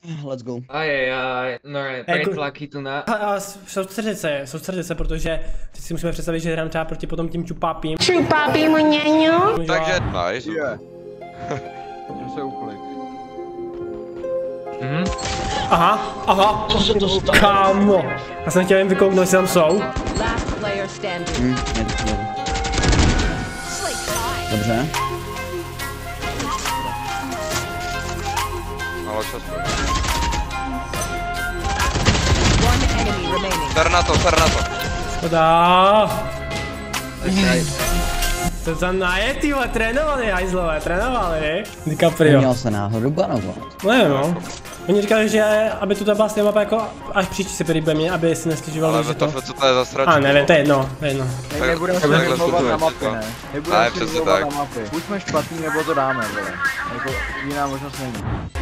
Let's go. Ajajaj, no prej tlaky tu na... A soustředit se, protože teď si musíme představit, že hrám třeba proti potom tím čupápím. Čupápím něňo. Takže nice. Můžu se uplit. Aha. Co se to stalo? Kámo. Já jsem chtěl jen vykouknout, jestli tam jsou. Dobře. Malo času. Ser na to. Škoda. To tam najetý, trénovali, hajzlové, trénovali. DiCaprio. Měl se náhodou banovat. No no. Oni říkali, že aby tu byla stejná mapa jako až příští se bude mě, aby si nestěžovali, že to... Ale co to je za sračku? nevím, to je jedno, Nebudeme se vymlouvat na mapy, ne? Nebudeme se vymlouvat na mapy. Buď jsme špatný, nebo to dáme, vole. Jako jiná možnost není.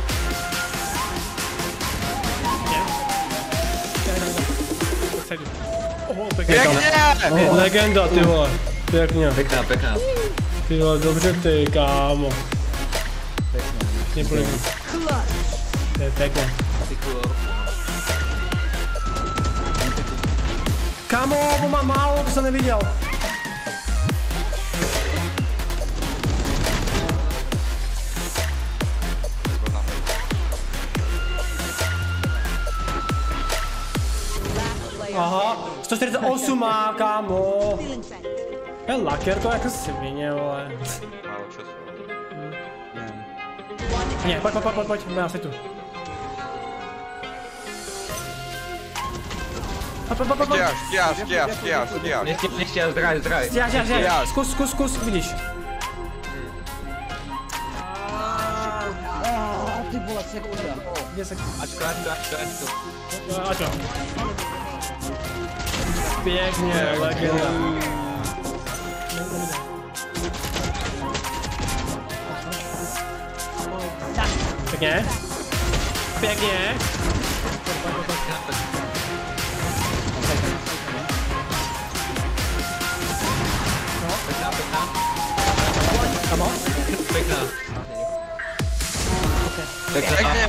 Legenda, ty vole. Pěkně. Pěkná. Ty vole, dobře ty, kámo. Pěkně. To je pěkně. Kámo, on má málo, to jsem neviděl. Aha, 148 má, kámo. Je laker to jako svině, vole. Málo času. Ne, pojď, já si tu. Stíháš. Nechtěl, zdraj. Stíháš, zkus, vidíš. Ty vole, sekunda. Ačko. Pěkně, legenda. Pěkně. Pěkná.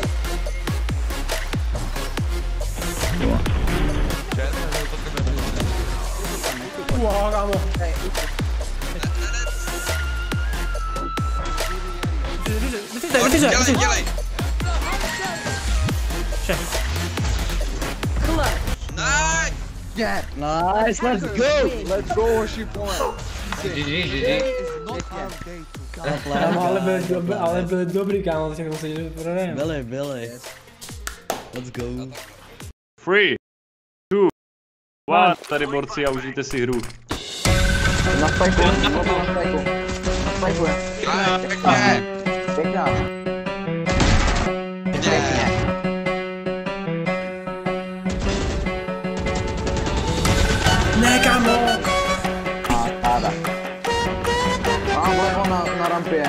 Wow, kámo. Dělej. Nice, Let's go, hoši, pojď. GG. Ale byli dobrý, kámo, takže musím jít prodejeme. Byli. Let's go. 3, 2, 1, tady borci a užijte si hru. Na spajku. Pěkná. Ne, kámo. Páda. Mám vlevo na rampě.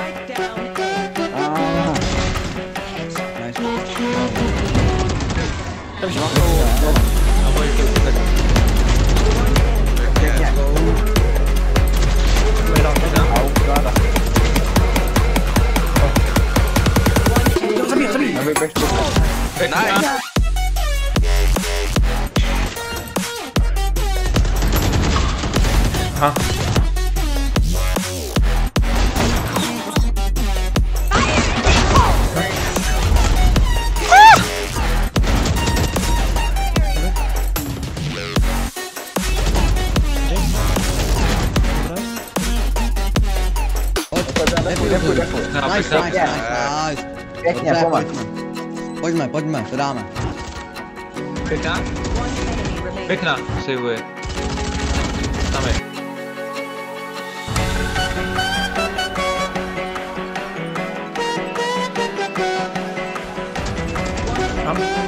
Aha. Nice. Pěkně, Pojďme, to dáme. Pěkná, saveuje. Tam je. Tam.